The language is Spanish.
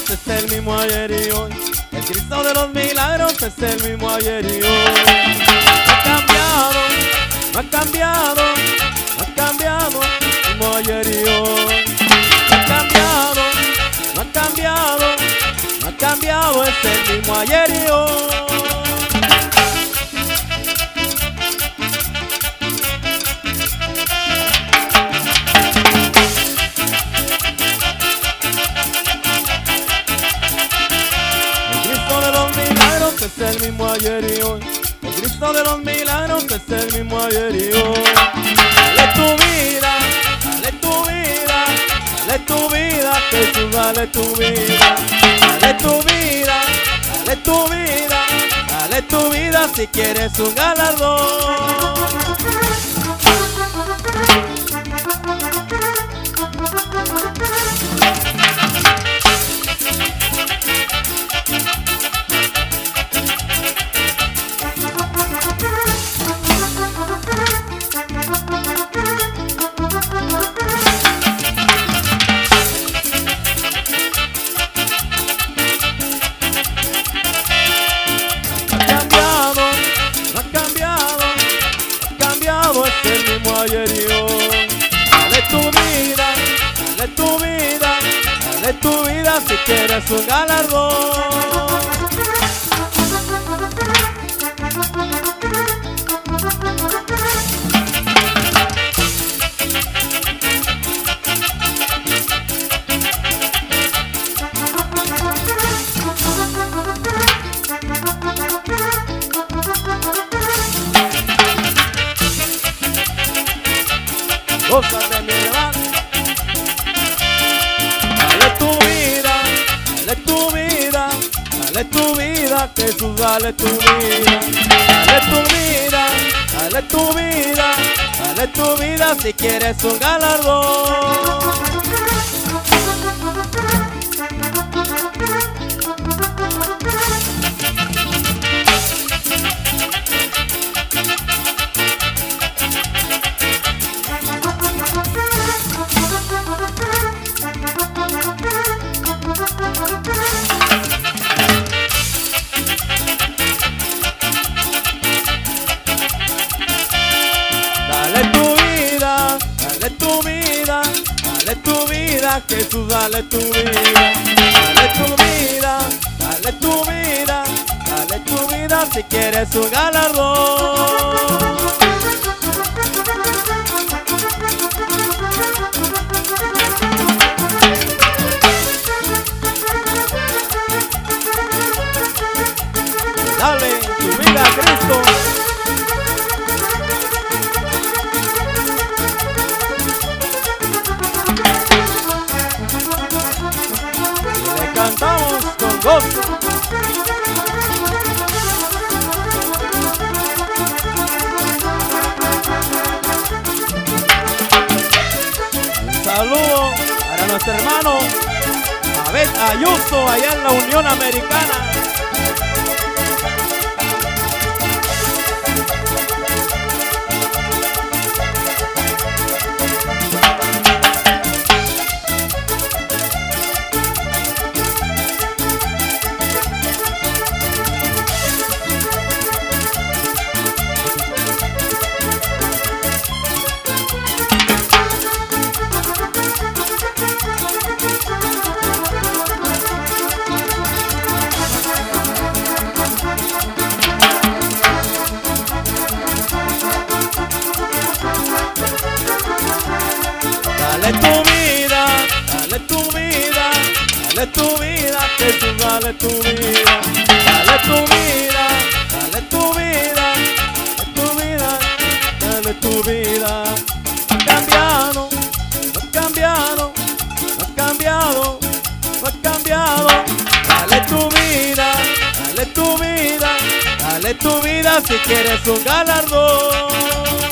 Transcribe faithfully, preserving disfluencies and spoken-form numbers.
es el mismo ayer y hoy. El Cristo de los milagros es el mismo ayer y hoy. No ha cambiado, no ha cambiado, no ha cambiado, el mismo ayer y hoy. No ha cambiado, no ha cambiado, no ha cambiado, es el mismo ayer y hoy. Es el mismo ayer y hoy. El Cristo de los milagros es el mismo ayer y hoy. Dale tu vida, dale tu vida, dale tu vida, Jesús, dale tu vida. Dale tu vida, dale tu vida, dale tu vida si quieres un galardón. Ayer y hoy. Dale tu vida, dale tu vida, dale tu vida si quieres un galardón. Gózate, mi hermano. Dale tu vida, dale tu vida, dale tu vida, Jesús, dale tu vida. Dale tu vida, dale tu vida, dale tu vida si quieres un galardón. Dale tu vida, Jesús, dale tu vida. Dale tu vida, dale tu vida, dale tu vida si quieres un galardón. Dale tu vida a Cristo. Cantamos con gozo. Un saludo para nuestro hermano Abel Ayuso allá en la Unión Americana. Dale tu vida, dale tu vida, dale tu vida, Jesús, dale tu vida. Dale tu vida, dale tu vida, dale tu vida, dale tu vida. No ha cambiado, no ha cambiado, no ha cambiado, no ha cambiado. Dale tu vida, dale tu vida, dale tu vida si quieres un galardón.